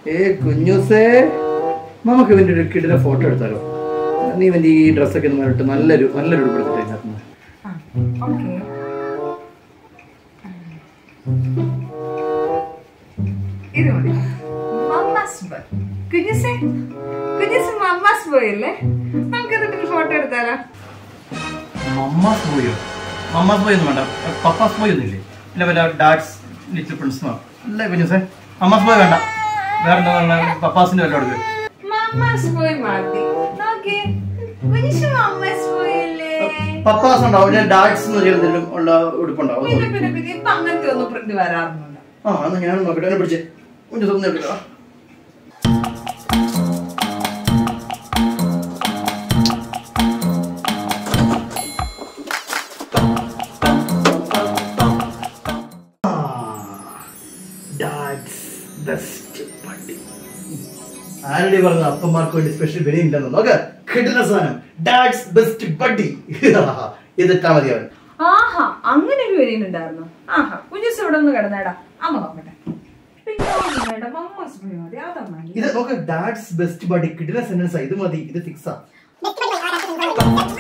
കുഞ്ഞൂസേ, നമുക്ക് ഇവന്റെ ഒരു കിടില ഫോട്ടോ എടുത്താലോ? നീ ഇവന്റെ ഈ ഡ്രസ്സൊക്കെ ഇട്ട് നല്ലൊരു ഉടുപ്പെടുത്തിട്ട് ഫോട്ടോ എടുത്താലോ? മമ്മാസ് ബോയോ? മമ്മാസ് ബോയ് ഒന്നും വേണ്ട, പപ്പാസ് ബോയ് ഒന്നുമില്ലേ? ഇല്ല, വല്ല ഡാഡ്സ് ലിറ്റിൽ പ്രിൻസോ അല്ലേ കുഞ്ഞൂസേ? മമ്മാസ് ബോയ് വേണ്ട, വേറെ പപ്പാസിന്റെ വല്ല എടുക്കുക. പപ്പാസ് ഉണ്ടാവും, ഡാഡ്സ് ഉള്ള ഉടുപ്പുണ്ടാവും. അങ്ങനത്തെ ഒന്നും പ്രിന്റ് വരാറുണ്ട്. ആ, എന്നാ ഞാനും നോക്കട്ടെ. എന്നെ പിടിച്ചേ കുഞ്ഞൂസ് ഒന്ന് എടുക്കുക. ആരുടെ പറഞ്ഞ അപ്പന്മാർക്ക് വേണ്ടി സ്പെഷ്യൽ ബിരിയാണി ഉണ്ടെന്ന് നോക്ക്. കിട്ടുന്ന സാധനം ഡാഡ്സ് ബെസ്റ്റ് ബഡ്ഡി. ഇതിട്ടാ മതി അവൻ. ആഹാ, അങ്ങനെ ഒരു ബിരിയാണി ഉണ്ടായിരുന്നു. ആഹാ, കുഞ്ഞുസ് ഇവിടെ ഒന്ന് കിടന്നേടാ, അമ്മ നോക്കട്ടെ. ഇത് നോക്ക്, ഡാഡ്സ് ബെസ്റ്റ് ബഡ്ഡി. കിട്ടുന്ന സെന്റൻസാ, ഇത് മതി, ഇത് ഫിക്സാ.